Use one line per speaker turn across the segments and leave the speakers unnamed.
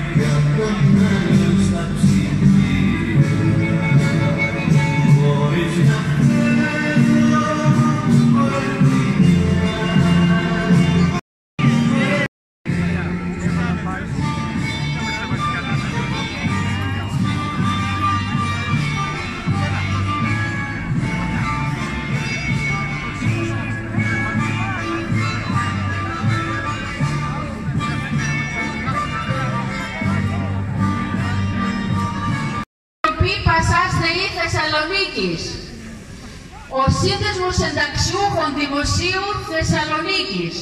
Θεσσαλονίκης, ο Σύνδεσμος Συνταξιούχων Δημοσίου Θεσσαλονίκης,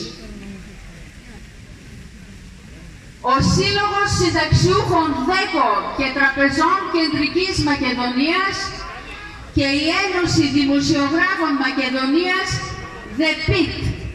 ο Σύλλογος Συνταξιούχων ΔΕΚΟ και Τραπεζών Κεντρικής Μακεδονίας και η Ένωση Δημοσιογράφων Μακεδονίας ΔΕΠΙΤ.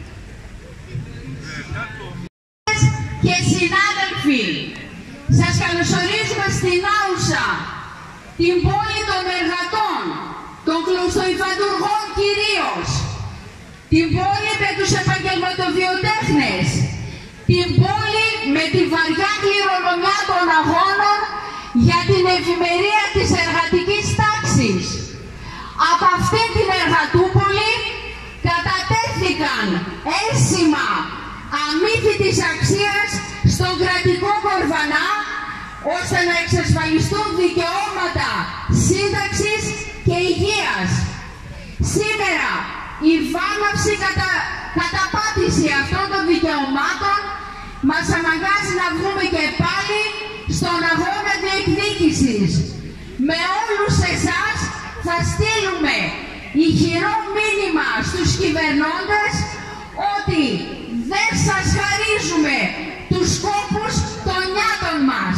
Και συνάδελφοι, σας καλωσορίζουμε στην Άουσα, την πόλη των εργατών, των κλωστοϊφαντουργών κυρίως, την πόλη με τους επαγγελματοβιοτέχνες, την πόλη με τη βαριά κληρονομιά των αγώνων για την ευημερία της εργατικής τάξης. Από αυτή την εργατούπολη κατατέθηκαν ένσημα αμύθιτης αξίας στον κρατικό κορβανά, ώστε να εξασφαλιστούν δικαιώματα σύνταξης και υγείας. Σήμερα η βάναυση καταπάτηση αυτών των δικαιωμάτων μας αναγκάζει να βγούμε και πάλι στον αγώνα διεκδίκησης. Με όλους εσάς θα στείλουμε ηχηρό μήνυμα στους κυβερνώντες ότι δεν σας χαρίζουμε τους σκόπους των νιάτων μας.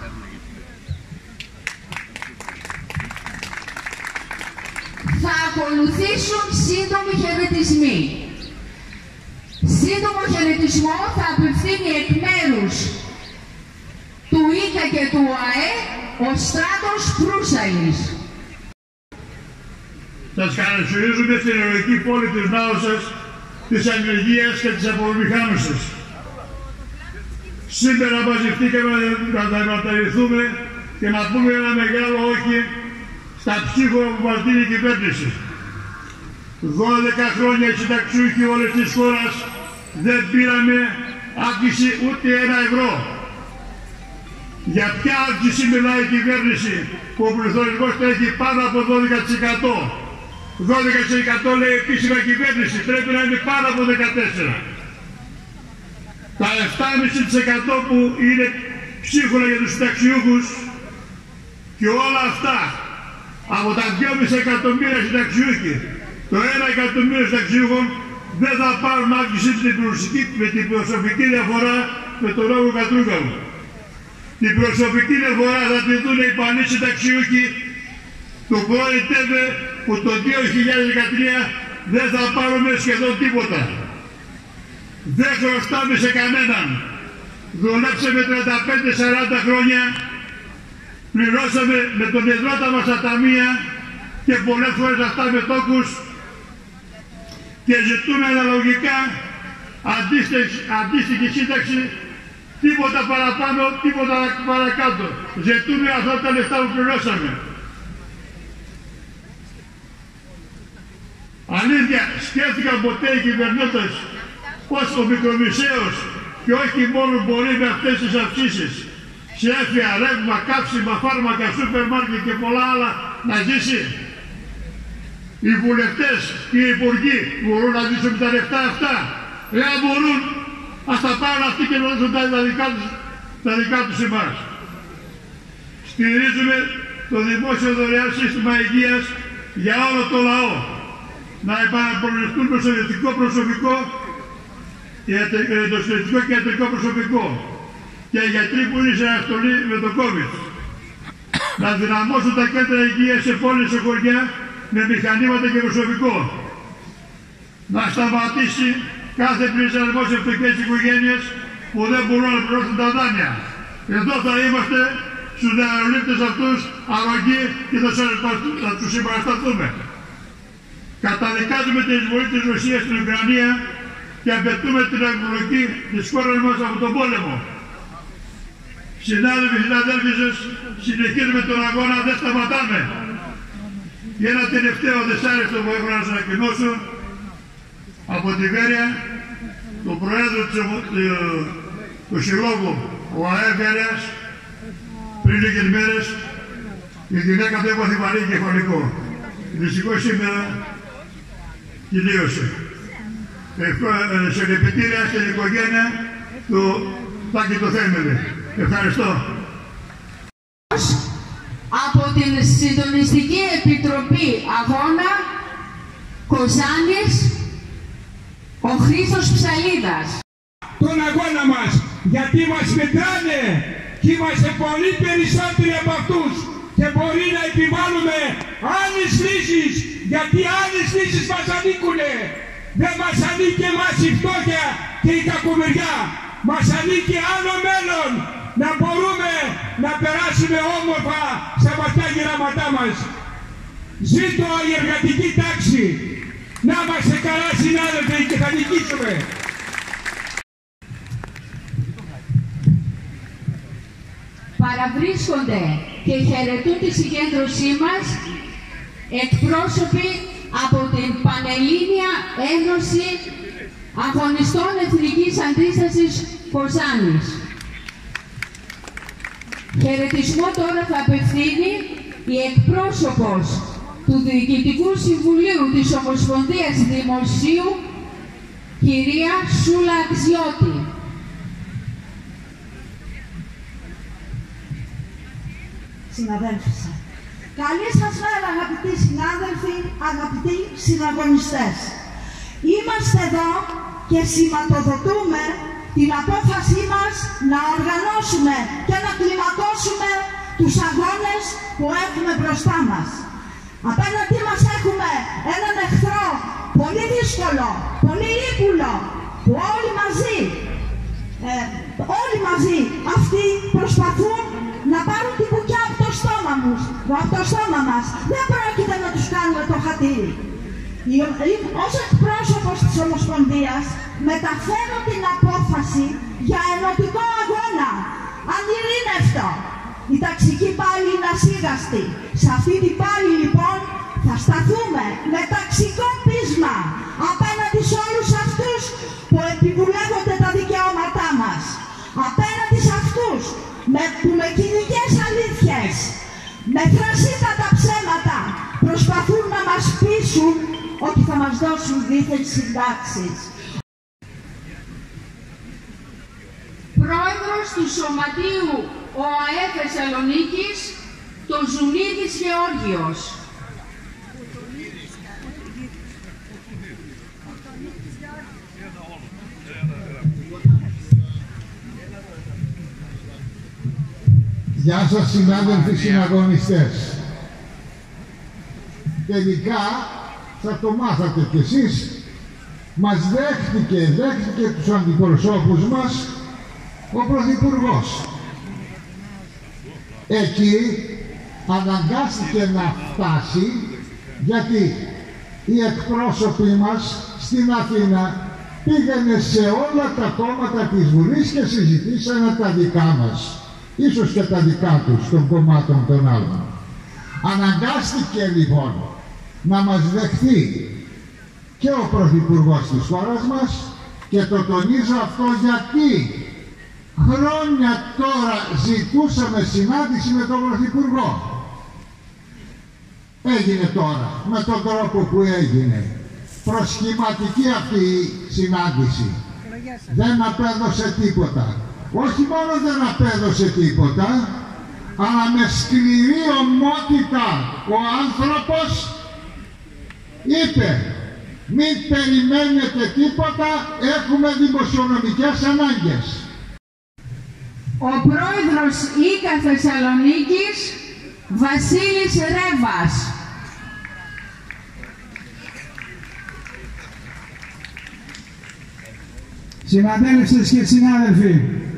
Θα ακολουθήσουν σύντομοι χαιρετισμοί. Σύντομο χαιρετισμό θα απευθύνει εκ μέρους του ΙΚΑ και του ΟΑΕ ο Στράτος Προύσαλης.
Σας καλωσορίζουμε στην ηρωική πόλη της Νάουσας, της ανεργίας και της απομηχάνωσης. Σήμερα μαζευτήκαμε να μεταρρυθούμε και να πούμε ένα μεγάλο όχι στα ψίχουλα που μας δίνει η κυβέρνηση. 12 χρόνια οι συνταξιούχοι όλες της χώρας δεν πήραμε αύξηση ούτε €1. Για ποια αύξηση μιλάει η κυβέρνηση που ο πληθωρισμός τρέχει πάνω από 12%. 12% λέει επίσημα κυβέρνηση, πρέπει να είναι πάνω από 14%. Τα 7,5% που είναι ψίχουλα για τους συνταξιούχους και όλα αυτά από τα 2,5 εκατομμύρια συνταξιούχοι, το 1 εκατομμύριο συνταξιούχων δεν θα πάρουν αύξηση με την προσωπική διαφορά με τον λόγο Κατρούγκαλου. Την προσωπική διαφορά θα τη δουν οι πανείς συνταξιούχοι του πρώην ΤΕΒΕ που το 2013 δεν θα πάρουμε σχεδόν τίποτα. Δεν χρωστάμε σε κανέναν. Δουλέψαμε 35-40 χρόνια, πληρώσαμε με τον ιδρώτα μας τα ταμεία και πολλές φορές αυτά με τόκους και ζητούμε αναλογικά αντίστοιχη σύνταξη, τίποτα παραπάνω, τίποτα παρακάτω. Ζητούμε αυτά τα λεφτά που πληρώσαμε. Αλήθεια, σκέφτηκαν ποτέ οι κυβερνήτες πως ο μικρομεσαίος και όχι μόνο μπορεί με αυτές τις αυξήσεις σε έφια, ρεύμα, καύσιμα, φάρμακα, σούπερ μάρκετ και πολλά άλλα να ζήσει. Οι βουλευτές και οι υπουργοί μπορούν να ζήσουν τα λεφτά αυτά. Εάν μπορούν, ας τα πάρουν αυτοί και να δώσουν τα δικά τους εμάς. Στηρίζουμε το δημόσιο δωρεάν σύστημα υγείας για όλο το λαό. Να επαναπροσδιοριστούν το στρατιωτικό προσωπικό, το στρατιωτικό και ιατρικό προσωπικό και οι γιατροί που είναι σε αναστολή με το COVID. Να δυναμώσουν τα κέντρα υγείας σε πόλεις και χωριά με μηχανήματα και προσωπικό. Να σταματήσει κάθε πλησιασμός σε φτωχές οικογένειες που δεν μπορούν να πληρώσουν τα δάνεια. Εδώ θα είμαστε στους νεολήπτες αυτούς αρρωγοί και θα τους συμπαρασταθούμε. Καταδικάζουμε την εισβολή της Ρωσίας στην Ουκρανία και απαιτούμε την εκπλοκή της χώρας μας από τον πόλεμο. Συνάδελφοι, συναδέλφισες, συνεχίζουμε τον αγώνα, δεν σταματάμε. Και ένα τελευταίο δυσάρεστο που έχω να σας ανακοινώσω από τη Βέρεια, τον Προέδρο του Συλλόγου, ο ΑΕ Βέρειας, πριν λίγες μέρες, η γυναίκα του έπαθε βαρύ κεφαλικό. Δυστυχώς σήμερα τελείωσε. Συλληπιτήρια στην οικογένεια του Τάκη του Θέμελη. Ευχαριστώ.
Από την Συντονιστική Επιτροπή Αγώνα Κοζάνης, ο Χρήστος Ψαλίδας.
Τον αγώνα μας, γιατί μας μετράνε και είμαστε πολύ περισσότεροι από αυτούς και μπορεί να επιβάλλουμε άλλες λύσεις, γιατί άλλες λύσεις μας ανήκουνε. Δεν μας ανήκει εμάς η φτώχεια και η κακομοιριά. Μας ανήκει άλλο μέλλον, να μπορούμε να περάσουμε όμορφα στα βαθιά γεράματά μας. Ζήτω η εργατική τάξη. Να είμαστε καλά συνάδελφοι και θα νικήσουμε.
Παραβρίσκονται και χαιρετούν τη συγκέντρωσή μας εκπρόσωποι από την Πανελλήνια Ένωση Αγωνιστών Εθνικής Αντίστασης Κοζάνης. Χαιρετισμό τώρα θα απευθύνει η εκπρόσωπος του Διοικητικού Συμβουλίου της Ομοσπονδίας Δημοσίου, κυρία Σούλα Αξιώτη.
Συναδέλφοι, καλή σας μέρα αγαπητοί συνάδελφοι, αγαπητοί συναγωνιστές. Είμαστε εδώ και σηματοδοτούμε την απόφασή μας να οργανώσουμε και να κλιμακώσουμε τους αγώνες που έχουμε μπροστά μας. Απέναντί μας έχουμε έναν εχθρό πολύ δύσκολο, πολύ ύπουλο, που όλοι μαζί αυτοί προσπαθούν να πάρουν την μπουκιά από το στόμα μας. Δεν πρόκειται να τους κάνουμε το χατήρι. Ως εκπρόσωπος της Ομοσπονδίας μεταφέρω την απόφαση για ενωτικό αγώνα. Ανειρήνευτο. Η ταξική πάλι είναι ασίγαστη. Σε αυτή την πάλι λοιπόν θα σταθούμε με ταξικό πείσμα απέναντι σε όλους αυτούς που επιβουλεύονται τα δικαιώματά μας. Απέναντι σε αυτούς που με κοινικές αλήθειες, με θρασίτατα ψέματα προσπαθούν να μας πείσουν ότι θα μας δώσουν δίθεν συντάξεις.
Πρόεδρος του Σωματείου ΟΑΕ Θεσσαλονίκης, το Ζουνίδης Γεώργιος.
Γεια σας συνάδελφοι συναγωνιστές. Τελικά θα το μάθατε κι εσείς. Μας δέχτηκε τους αντιπροσώπους μας ο Πρωθυπουργός. Εκεί αναγκάστηκε να φτάσει γιατί οι εκπρόσωποι μας στην Αθήνα πήγανε σε όλα τα κόμματα της Βουλής και συζητήσανε τα δικά μας. Ίσως και τα δικά τους, των κομμάτων των άλλων. Αναγκάστηκε λοιπόν να μας δεχθεί και ο Πρωθυπουργός της χώρας μας και το τονίζω αυτό γιατί χρόνια τώρα ζητούσαμε συνάντηση με τον Πρωθυπουργό. Έγινε τώρα, με τον τρόπο που έγινε. Προσχηματική αυτή η συνάντηση. Δεν απέδωσε τίποτα. Όχι μόνο δεν απέδωσε τίποτα, αλλά με σκληρή ομότητα ο άνθρωπος είπε μην περιμένετε τίποτα, έχουμε δημοσιονομικές ανάγκες.
Ο πρόεδρος ΙΚΑ Θεσσαλονίκης, Βασίλης Ρέβας.
Συναδέλφες και συνάδελφοι,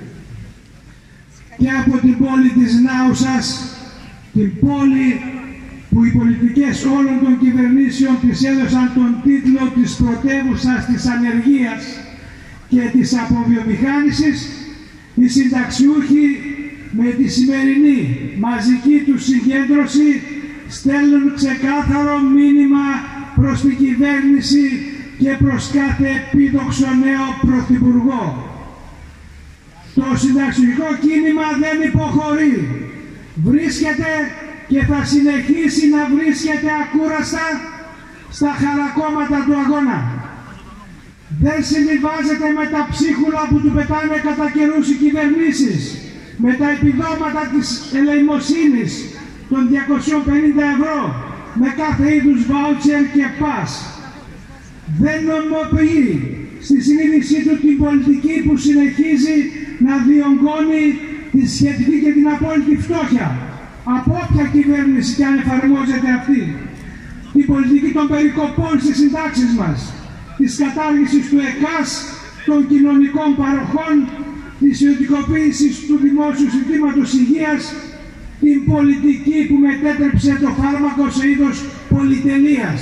και από την πόλη της Νάουσας, την πόλη που οι πολιτικές όλων των κυβερνήσεων της έδωσαν τον τίτλο της πρωτεύουσας της ανεργίας και της αποβιομηχάνησης, οι συνταξιούχοι με τη σημερινή μαζική του συγκέντρωση στέλνουν ξεκάθαρο μήνυμα προς την κυβέρνηση και προς κάθε επίδοξο νέο πρωθυπουργό. Το συνταξιωτικό κίνημα δεν υποχωρεί. Βρίσκεται και θα συνεχίσει να βρίσκεται ακούραστα στα χαρακόμματα του αγώνα. Δεν συμβιβάζεται με τα ψίχουλα που του πετάνε κατά καιρούς οι κυβερνήσεις, με τα επιδόματα της ελεημοσύνης των 250 ευρώ, με κάθε είδους βάουτσερ και πας. Δεν νομιμοποιεί στη συνείδησή του την πολιτική που συνεχίζει να διονγκώνει τη σχετική και την απόλυτη φτώχεια, από όποια κυβέρνηση και αν εφαρμόζεται αυτή. Την πολιτική των περικοπών στις συντάξεις μας, της κατάργησης του ΕΚΑΣ, των κοινωνικών παροχών, της ιδιωτικοποίησης του δημόσιου συστήματος υγείας, την πολιτική που μετέτρεψε το φάρμακο σε είδος πολυτελείας.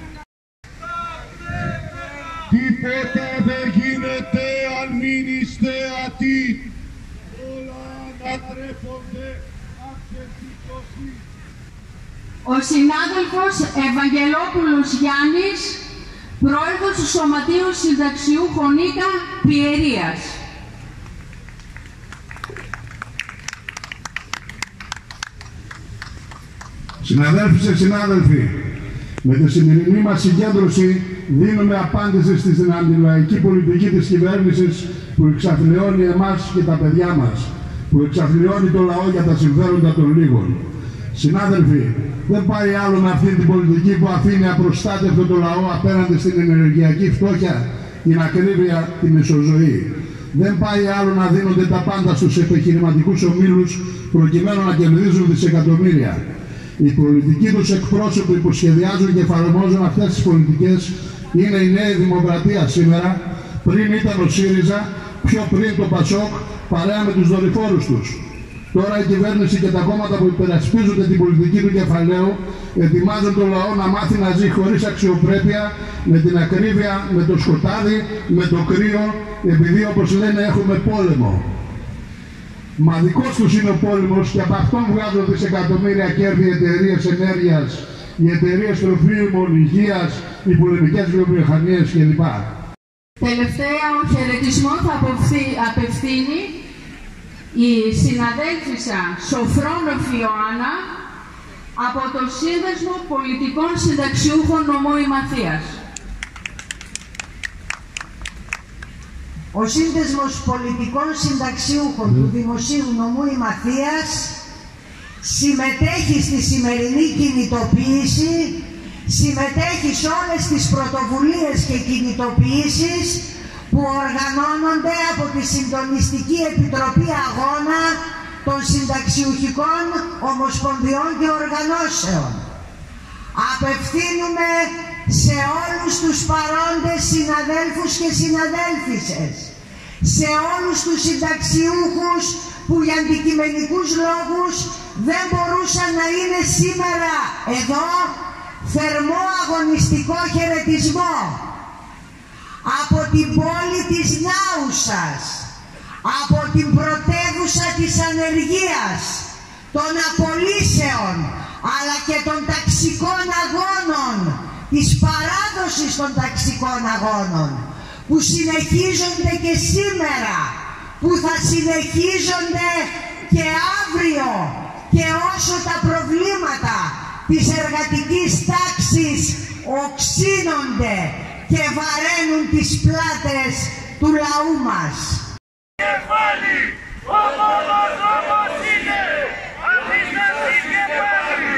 Τίποτα δεν γίνεται αν μην είστε ατοί. Όλα ανατρέφονται αξιοσύνη.
Ο συνάδελφος Ευαγγελόπουλος Γιάννης, πρόεδρος του Σωματείου Συνταξιούχων Ίκα Πιερίας.
Συναδέλφοι και συνάδελφοι, με τη σημερινή μας συγκέντρωση δίνουμε απάντηση στην αντιλαϊκή πολιτική της κυβέρνησης που εξαθλιώνει εμάς και τα παιδιά μας, που εξαθλιώνει το λαό για τα συμφέροντα των λίγων. Συνάδελφοι, δεν πάει άλλο με αυτή την πολιτική που αφήνει απροστάτευτο το λαό απέναντι στην ενεργειακή φτώχεια, την ακρίβεια, την μισοζωή. Δεν πάει άλλο να δίνονται τα πάντα στους επιχειρηματικούς ομίλους προκειμένου να κερδίζουν δισεκατομμύρια. Οι πολιτικοί τους εκπρόσωποι που σχεδιάζουν και εφαρμόζουν αυτές τις πολιτικές είναι η Νέα Δημοκρατία σήμερα, πριν ήταν ο ΣΥΡΙΖΑ, πιο πριν το ΠΑΣΟΚ, παρέα με τους δορυφόρους τους. Τώρα η κυβέρνηση και τα κόμματα που υπερασπίζονται την πολιτική του κεφαλαίου ετοιμάζουν το λαό να μάθει να ζει χωρίς αξιοπρέπεια, με την ακρίβεια, με το σκοτάδι, με το κρύο, επειδή όπως λένε έχουμε πόλεμο. Μα δικός τους είναι ο πόλεμος και από αυτόν βγάζουν δισεκατομμύρια κέρδη οι εταιρείες ενέργειας, οι εταιρείες τροφίμων, υγείας, οι πολεμικές βιομηχανίες κλπ.
Τελευταία ο χαιρετισμό θα απευθύνει η συναδέλφισσα Σοφρόνοφη Ιωάννα από το Σύνδεσμο Πολιτικών Συνταξιούχων Νομού Ημαθίας.
Ο Σύνδεσμος Πολιτικών Συνταξιούχων του Δημοσίου Νομού Ημαθίας συμμετέχει στη σημερινή κινητοποίηση, συμμετέχει σε όλες τις πρωτοβουλίες και κινητοποιήσεις που οργανώνονται από τη Συντονιστική Επιτροπή Αγώνα των Συνταξιουχικών Ομοσπονδιών και Οργανώσεων. Απευθύνουμε σε όλους τους παρόντες συναδέλφους και συναδέλφισσες, σε όλους τους συνταξιούχους που για αντικειμενικούς λόγους δεν μπορούσαν να είναι σήμερα εδώ, θερμό αγωνιστικό χαιρετισμό. Από την πόλη της Νάουσας, από την πρωτεύουσα της ανεργίας, των απολύσεων, αλλά και των ταξικών αγώνων, της παράδοσης των ταξικών αγώνων, που συνεχίζονται και σήμερα, που θα συνεχίζονται και αύριο, και όσο τα προβλήματα της εργατικής τάξης οξύνονται και βαραίνουν τις πλάτες του λαού μας.
Κεφάλι, ο μόνος είναι, αντίσταση και πάλι.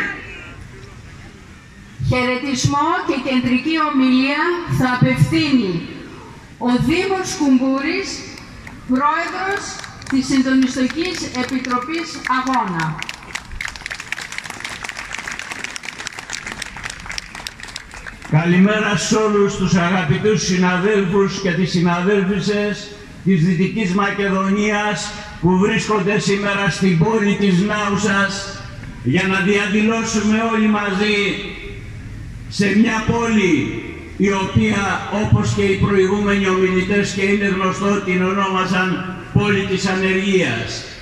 Χαιρετισμό και κεντρική ομιλία θα απευθύνει ο Δήμος Κουμπούρης, πρόεδρος της Συντονιστικής Επιτροπής Αγώνα.
Καλημέρα σε όλους τους αγαπητούς συναδέλφους και τις συναδέλφισσες της Δυτικής Μακεδονίας που βρίσκονται σήμερα στην πόλη της Νάουσας για να διαδηλώσουμε όλοι μαζί σε μια πόλη η οποία, όπως και οι προηγούμενοι ομιλητές, και είναι γνωστό, την ονόμαζαν πόλη της ανεργίας.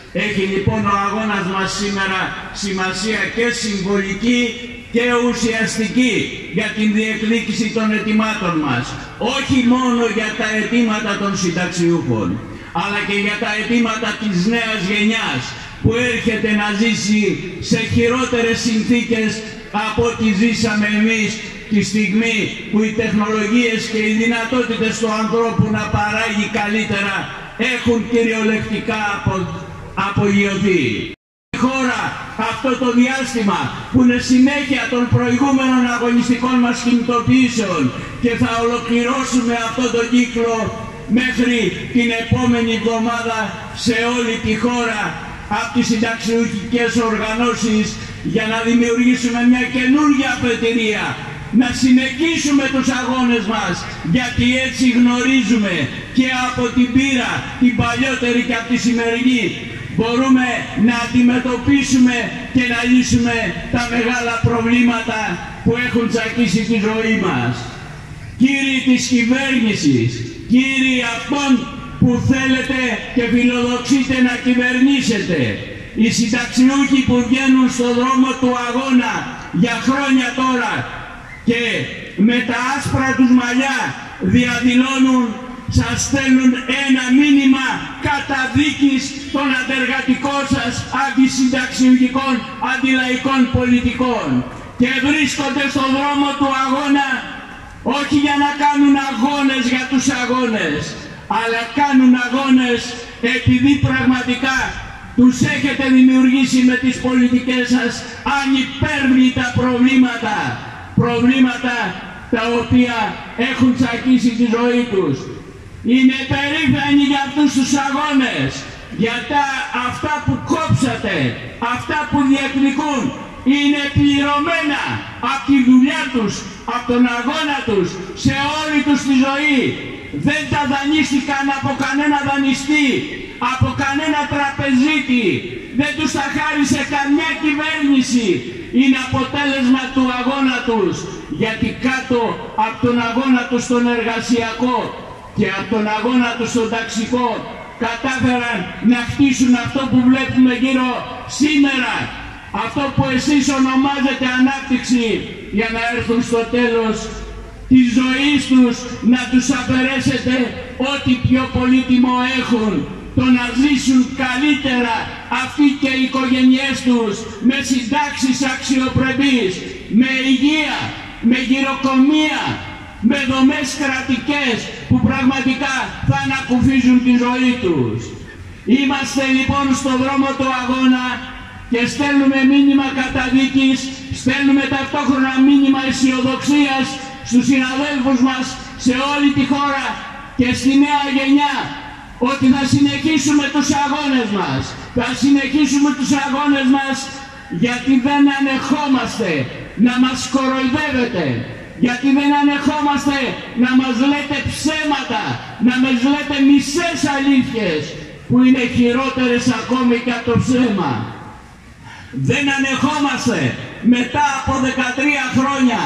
Έχει λοιπόν ο αγώνας μας σήμερα σημασία και συμβολική και ουσιαστική για την διεκδίκηση των αιτημάτων μας. Όχι μόνο για τα αιτήματα των συνταξιούχων, αλλά και για τα αιτήματα της νέας γενιάς που έρχεται να ζήσει σε χειρότερες συνθήκες από ό,τι ζήσαμε εμείς τη στιγμή που οι τεχνολογίες και οι δυνατότητες του ανθρώπου να παράγει καλύτερα έχουν κυριολεκτικά απογειωθεί. Η χώρα αυτό το διάστημα που είναι συνέχεια των προηγούμενων αγωνιστικών μας κινητοποιήσεων και θα ολοκληρώσουμε αυτό το κύκλο μέχρι την επόμενη εβδομάδα σε όλη τη χώρα από τις συνταξιούχικες οργανώσεις για να δημιουργήσουμε μια καινούργια αφετηρία, να συνεχίσουμε τους αγώνες μας, γιατί έτσι γνωρίζουμε και από την πείρα την παλιότερη και από τη σημερινή μπορούμε να αντιμετωπίσουμε και να λύσουμε τα μεγάλα προβλήματα που έχουν τσακίσει τη ζωή μας. Κύριοι της κυβέρνησης, κύριοι αυτών που θέλετε και φιλοδοξείτε να κυβερνήσετε, οι συνταξιούχοι που βγαίνουν στον δρόμο του αγώνα για χρόνια τώρα και με τα άσπρα τους μαλλιά διαδηλώνουν, σας στέλνουν ένα μήνυμα καταδίκης των αντεργατικών σας αντισυνταξιούχικων, αντιλαϊκών πολιτικών και βρίσκονται στον δρόμο του αγώνα όχι για να κάνουν αγώνες για τους αγώνες, αλλά κάνουν αγώνες επειδή πραγματικά τους έχετε δημιουργήσει με τις πολιτικές σας ανυπέρβλητα προβλήματα τα οποία έχουν τσακίσει τη ζωή τους. Είναι περήφανοι για αυτούς τους αγώνες, γιατί αυτά που κόψατε, αυτά που διεκδικούν είναι πληρωμένα από τη δουλειά τους, από τον αγώνα τους, σε όλη τους τη ζωή. Δεν τα δανείστηκαν από κανένα δανειστή, από κανένα τραπεζίτη, δεν τους τα χάρισε καμιά κυβέρνηση. Είναι αποτέλεσμα του αγώνα τους, γιατί κάτω από τον αγώνα τους στον εργασιακό και από τον αγώνα τους στον ταξικό κατάφεραν να χτίσουν αυτό που βλέπουμε γύρω σήμερα, αυτό που εσείς ονομάζετε ανάπτυξη, για να έρθουν στο τέλος της ζωής τους να τους αφαιρέσετε ό,τι πιο πολύτιμο έχουν, το να ζήσουν καλύτερα αυτοί και οι οικογένειές τους με συντάξεις αξιοπρεπείς, με υγεία, με γυροκομεία, με δομές κρατικές που πραγματικά θα ανακουφίζουν τη ζωή τους. Είμαστε λοιπόν στον δρόμο του αγώνα και στέλνουμε μήνυμα καταδίκης, στέλνουμε ταυτόχρονα μήνυμα αισιοδοξίας στους συναδέλφους μας σε όλη τη χώρα και στη νέα γενιά, ότι θα συνεχίσουμε τους αγώνες μας. Θα συνεχίσουμε τους αγώνες μας γιατί δεν ανεχόμαστε να μας κοροϊδεύετε, γιατί δεν ανεχόμαστε να μας λέτε ψέματα, να μας λέτε μισές αλήθειες που είναι χειρότερες ακόμη και από το ψέμα. Δεν ανεχόμαστε μετά από 13 χρόνια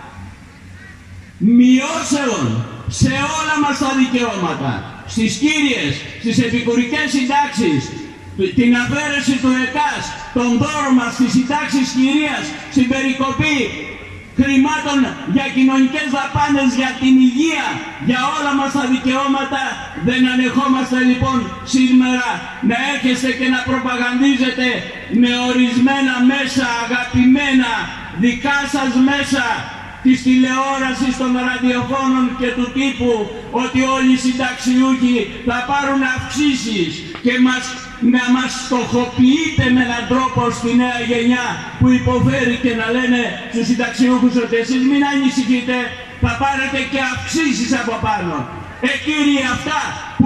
μειώσεων σε όλα μας τα δικαιώματα, στις κύριες, στις επικουρικές συντάξεις, την αφαίρεση του ΕΚΑΣ, τον δώρο μας στις συντάξεις κυρίας, στην περικοπή χρημάτων για κοινωνικές δαπάνες, για την υγεία, για όλα μας τα δικαιώματα. Δεν ανεχόμαστε λοιπόν σήμερα να έρχεστε και να προπαγανδίζετε με ορισμένα μέσα, αγαπημένα δικά σας μέσα της τηλεόρασης, των ραδιοφώνων και του τύπου, ότι όλοι οι συνταξιούχοι θα πάρουν αυξήσεις και να μας στοχοποιείτε με έναν τρόπο στη νέα γενιά που υποφέρει και να λένε στους συνταξιούχους ότι εσείς μην ανησυχείτε, θα πάρετε και αυξήσεις από πάνω. Κύριοι, αυτά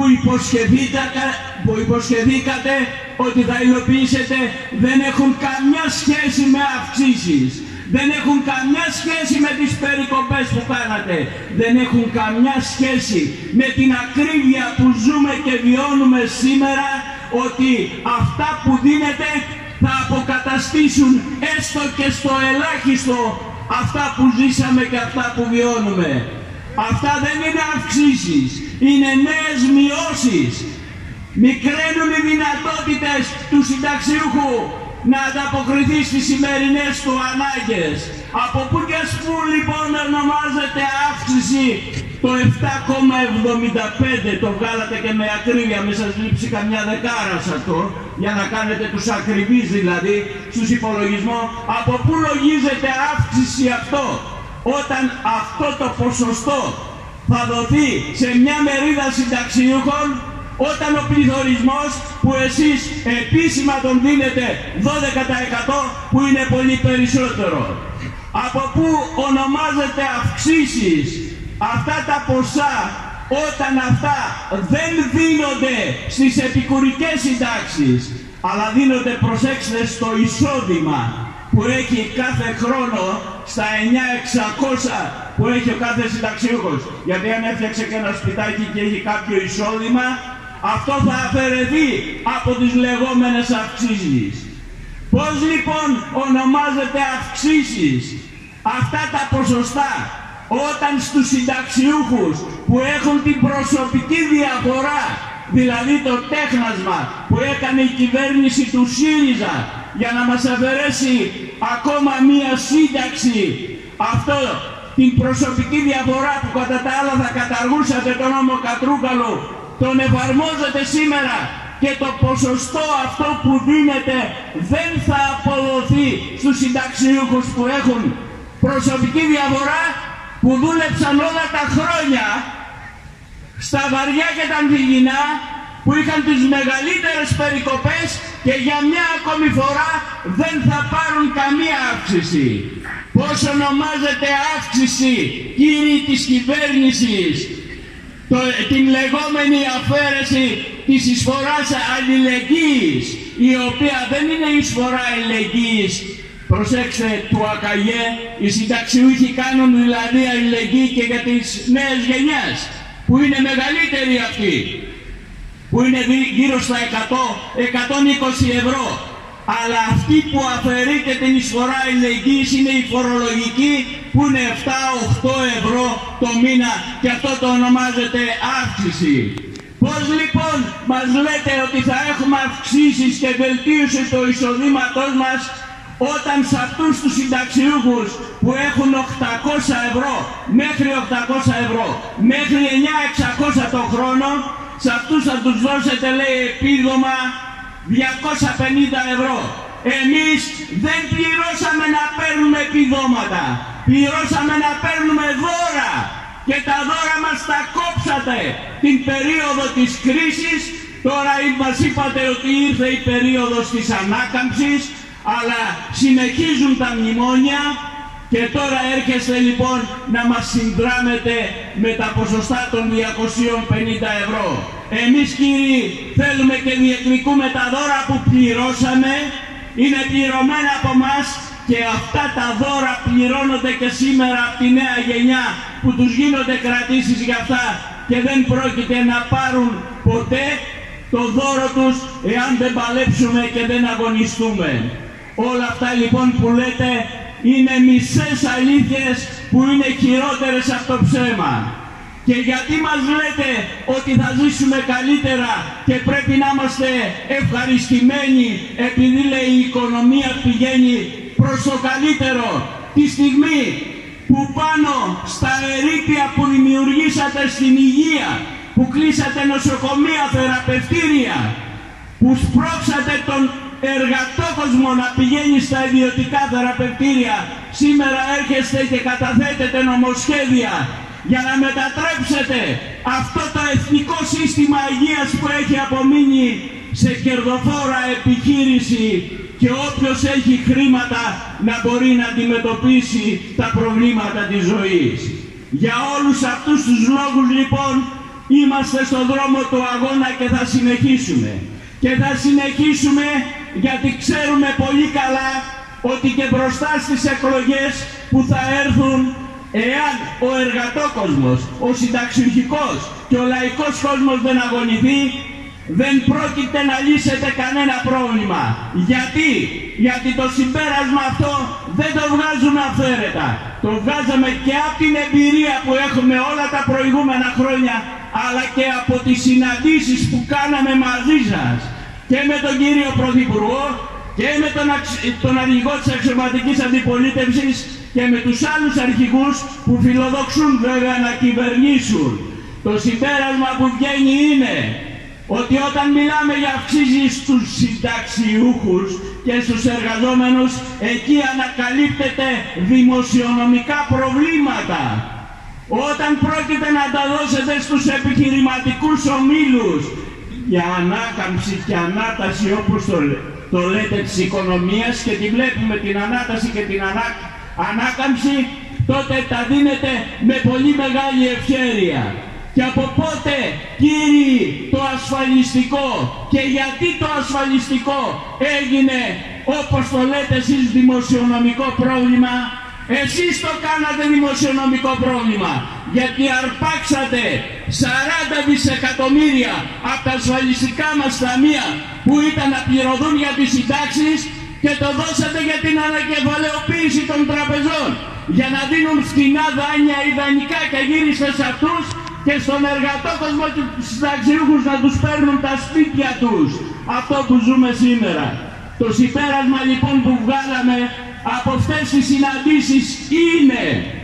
που υποσχεθήκατε ότι θα υλοποιήσετε δεν έχουν καμιά σχέση με αυξήσεις. Δεν έχουν καμιά σχέση με τις περικοπές που κάνατε. Δεν έχουν καμιά σχέση με την ακρίβεια που ζούμε και βιώνουμε σήμερα, ότι αυτά που δίνετε θα αποκαταστήσουν έστω και στο ελάχιστο αυτά που ζήσαμε και αυτά που βιώνουμε. Αυτά δεν είναι αυξήσεις, είναι νέες μειώσεις. Μικραίνουν οι δυνατότητες του συνταξιούχου να ανταποκριθεί στις σημερινές του ανάγκες. Από πού και ας πού λοιπόν ονομάζεται αύξηση το 7,75, το βγάλατε και με ακρίβεια, μην σας λείψει καμιά δεκάρα σε αυτό, για να κάνετε τους ακριβείς δηλαδή στους υπολογισμούς. Από πού λογίζεται αύξηση αυτό, όταν αυτό το ποσοστό θα δοθεί σε μια μερίδα συνταξιούχων, όταν ο πληθωρισμός που εσείς επίσημα τον δίνετε 12%, που είναι πολύ περισσότερο. Από πού ονομάζεται αυξήσεις αυτά τα ποσά, όταν αυτά δεν δίνονται στις επικουρικές συντάξεις, αλλά δίνονται, προσέξτε, στο εισόδημα που έχει κάθε χρόνο, στα 9.600 που έχει ο κάθε συνταξιούχος. Γιατί αν έφτιαξε και ένα σπιτάκι και έχει κάποιο εισόδημα, αυτό θα αφαιρεθεί από τις λεγόμενες αυξήσεις. Πώς λοιπόν ονομάζεται αυξήσεις αυτά τα ποσοστά, όταν στους συνταξιούχους που έχουν την προσωπική διαφορά, δηλαδή το τέχνασμα που έκανε η κυβέρνηση του ΣΥΡΙΖΑ για να μας αφαιρέσει ακόμα μία σύνταξη, αυτό την προσωπική διαφορά που κατά τα άλλα θα καταργούσατε τον νόμο Κατρούγκαλου, τον εφαρμόζεται σήμερα και το ποσοστό αυτό που δίνεται δεν θα αποδοθεί στους συνταξιούχους που έχουν προσωπική διαφορά, που δούλεψαν όλα τα χρόνια στα βαριά και τα ανθυγινά, που είχαν τις μεγαλύτερες περικοπές και για μια ακόμη φορά δεν θα πάρουν καμία αύξηση. Πώς ονομάζεται αύξηση, κύριοι της κυβέρνησης, την λεγόμενη αφαίρεση της εισφοράς αλληλεγγύης, η οποία δεν είναι εισφορά αλληλεγγύης, προσέξτε, του ΑΚΑΓΕ, οι συνταξιούχοι κάνουν δηλαδή αλληλεγγύη και για τις νέες γενιές, που είναι μεγαλύτεροι αυτοί, που είναι γύρω στα 100-120 ευρώ. Αλλά αυτή που αφαιρείται την εισφορά αλληλεγγύης είναι η φορολογική, που είναι 7-8 ευρώ το μήνα, και αυτό το ονομάζεται αύξηση. Πώς λοιπόν μας λέτε ότι θα έχουμε αυξήσεις και βελτίωση του εισοδήματός μας, όταν σε αυτούς τους συνταξιούχους που έχουν 800 ευρώ, μέχρι 800 ευρώ, μέχρι 9.600 το χρόνο, σε αυτούς θα τους δώσετε, λέει, επίδομα 250 ευρώ. Εμείς δεν πληρώσαμε να παίρνουμε επιδόματα, πληρώσαμε να παίρνουμε δώρα, και τα δώρα μας τα κόψατε την περίοδο της κρίσης. Τώρα μας είπατε ότι ήρθε η περίοδος της ανάκαμψης, αλλά συνεχίζουν τα μνημόνια, και τώρα έρχεστε λοιπόν να μας συνδράμετε με τα ποσοστά των 250 ευρώ. Εμείς, κύριοι, θέλουμε και διεκδικούμε τα δώρα που πληρώσαμε, είναι πληρωμένα από μας, και αυτά τα δώρα πληρώνονται και σήμερα από τη νέα γενιά, που τους γίνονται κρατήσεις για αυτά και δεν πρόκειται να πάρουν ποτέ το δώρο τους εάν δεν παλέψουμε και δεν αγωνιστούμε. Όλα αυτά λοιπόν που λέτε είναι μισές αλήθειες που είναι χειρότερες από το ψέμα. Και γιατί μας λέτε ότι θα ζήσουμε καλύτερα και πρέπει να είμαστε ευχαριστημένοι επειδή, λέει, η οικονομία πηγαίνει προς το καλύτερο, τη στιγμή που πάνω στα ερείπια που δημιουργήσατε στην υγεία, που κλείσατε νοσοκομεία, θεραπευτήρια, που σπρώξατε τον εργατόκοσμο να πηγαίνει στα ιδιωτικά θεραπευτήρια, σήμερα έρχεστε και καταθέτετε νομοσχέδια για να μετατρέψετε αυτό το εθνικό σύστημα υγείας που έχει απομείνει σε κερδοφόρα επιχείρηση, και όποιος έχει χρήματα να μπορεί να αντιμετωπίσει τα προβλήματα της ζωής. Για όλους αυτούς τους λόγους λοιπόν είμαστε στον δρόμο του αγώνα και θα συνεχίσουμε. Και θα συνεχίσουμε γιατί ξέρουμε πολύ καλά ότι και μπροστά στις εκλογές που θα έρθουν, εάν ο εργατόκοσμος, ο συνταξιουχικός και ο λαϊκός κόσμος δεν αγωνιθεί, δεν πρόκειται να λύσετε κανένα πρόβλημα. Γιατί το συμπέρασμα αυτό δεν το βγάζουμε αυθαίρετα. Το βγάζαμε και από την εμπειρία που έχουμε όλα τα προηγούμενα χρόνια αλλά και από τις συναντήσεις που κάναμε μαζί σας και με τον κύριο Πρωθυπουργό και με τον αρχηγό της αξιωματικής αντιπολίτευσης και με τους άλλους αρχηγούς που φιλοδοξούν βέβαια να κυβερνήσουν. Το συμπέρασμα που βγαίνει είναι ότι όταν μιλάμε για αυξήσεις στους συνταξιούχους και στους εργαζόμενους, εκεί ανακαλύπτεται δημοσιονομικά προβλήματα. Όταν πρόκειται να τα δώσετε στους επιχειρηματικούς ομίλους για ανάκαμψη και ανάταση, όπως το λέτε, της οικονομίας, και τη βλέπουμε την ανάταση και την ανάκαμψη, τότε τα δίνετε με πολύ μεγάλη ευχέρεια. Και από πότε, κύριοι, το ασφαλιστικό, και γιατί το ασφαλιστικό έγινε, όπως το λέτε εσείς, δημοσιονομικό πρόβλημα? Εσείς το κάνατε δημοσιονομικό πρόβλημα, γιατί αρπάξατε 40 δισεκατομμύρια από τα ασφαλιστικά μας ταμεία που ήταν να πληρωθούν για τις συντάξεις και το δώσατε για την ανακεφαλαιοποίηση των τραπεζών, για να δίνουν φτηνά δάνεια, ιδανικά και γύριστε σε αυτούς και στον εργατόκοσμο και τους συνταξιούχους να τους παίρνουν τα σπίτια τους. Αυτό που ζούμε σήμερα. Το συμπέρασμα λοιπόν που βγάλαμε από αυτές τις συναντήσεις είναι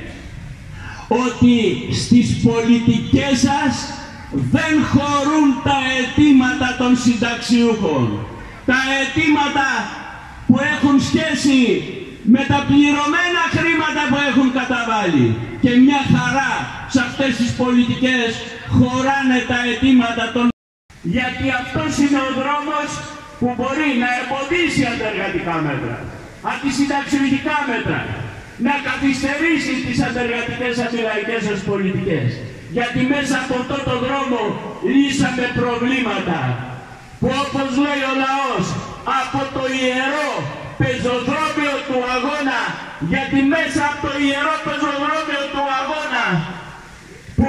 ότι στις πολιτικές σας δεν χωρούν τα αιτήματα των συνταξιούχων. Τα αιτήματα που έχουν σχέση με τα πληρωμένα χρήματα που έχουν καταβάλει. Και μια χαρά σε αυτές τις πολιτικές χωράνε τα αιτήματα των... Γιατί αυτός είναι ο δρόμος που μπορεί να εμποδίσει αντεργατικά μέτρα, αντισυνταξιωτικά μέτρα, να καθυστερήσει τις αντεργατικές αντιλαϊκές σας πολιτικές. Γιατί μέσα από αυτό το δρόμο λύσαμε προβλήματα που, όπως λέει ο λαός, από το ιερό πεζοδρόμιο του αγώνα, γιατί μέσα από το ιερό πεζοδρόμιο του αγώνα που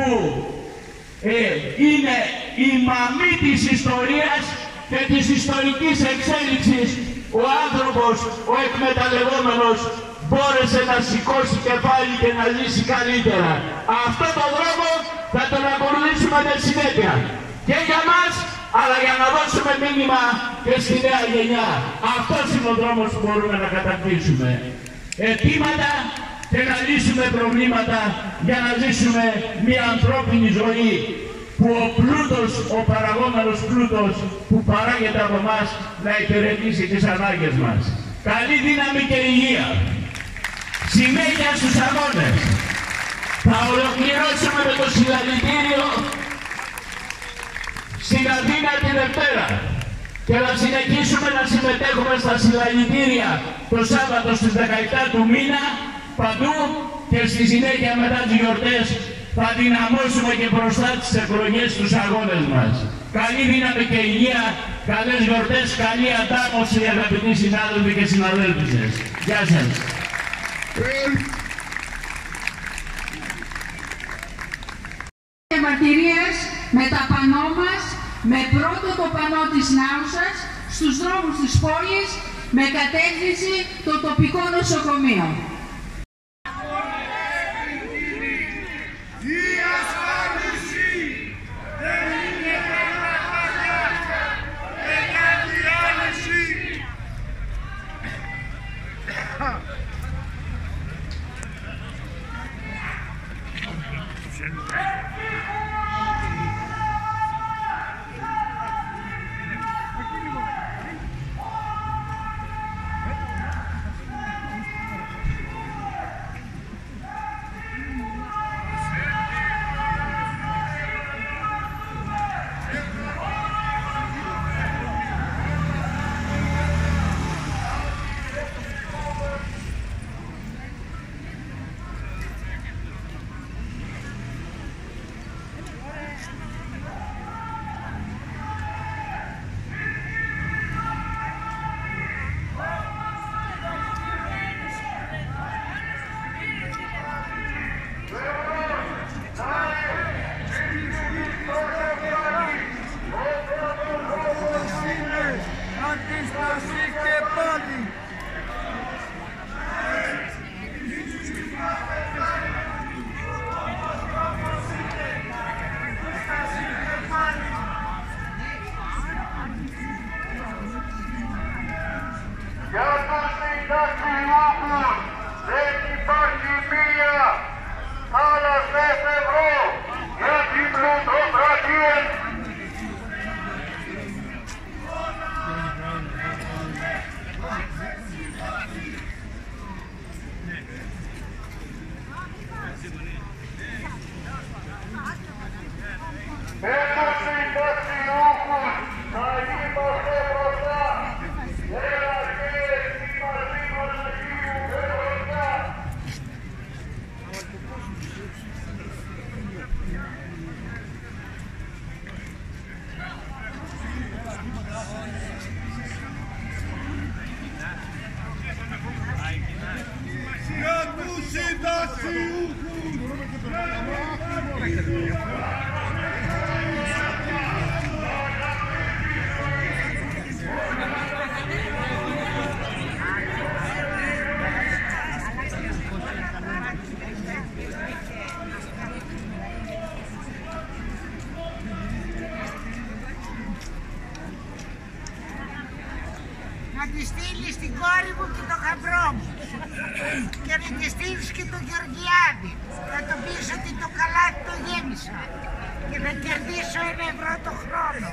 είναι η μαμή της ιστορίας και της ιστορικής εξέλιξης, ο άνθρωπος, ο εκμεταλλευόμενος, μπόρεσε να σηκώσει κεφάλι και να ζήσει καλύτερα. Αυτό το δρόμο θα τον ακολουθήσουμε με συνέπεια και για μας, αλλά για να δώσουμε μήνυμα και στη νέα γενιά. Αυτός είναι ο δρόμος που μπορούμε να κατακτήσουμε. Αιτήματα και να λύσουμε προβλήματα για να ζήσουμε μια ανθρώπινη ζωή που ο πλούτος, ο παραγόμενος πλούτος που παράγεται από εμάς να υπηρετήσει τις ανάγκες μας. Καλή δύναμη και υγεία. Συνέχεια στους αγώνες. Θα ολοκληρώσουμε με το συλλαλητήριο στην Αθήνα τη Δευτέρα και θα συνεχίσουμε να συμμετέχουμε στα συλλαλητήρια το Σάββατο στις 17 του μήνα παντού και στη συνέχεια μετά τις γιορτές θα δυναμώσουμε και μπροστά τις εκλογές στους αγώνες μας. Καλή δύναμη και υγεία, καλές γιορτές, καλή αντάμωση αγαπητοί συνάδελφοι και συναδέλφισες. Γεια σας.
Και μαρτυρίες με τα πανό μας, με πρώτο το πανό της Νάουσας, στους δρόμους της πόλης, με κατεύθυνση το τοπικό νοσοκομείο.
συνταξιούχους δεν υπάρχει μία άλλα ευρώ για την πλουτοκρατία. Με τους συνταξιούχους θα είμαστε μπροστά. Έλα και εσύ μαζί μας γίνουμε μπροστά.
Για τους συνταξιούχους!
Να τη στείλεις την κόρη μου και το γαμπρό μου και να τη στείλεις και το Γεωργιάδη, να το πεις ότι το καλάθι το γέμισα και να κερδίσω 1 ευρώ το χρόνο.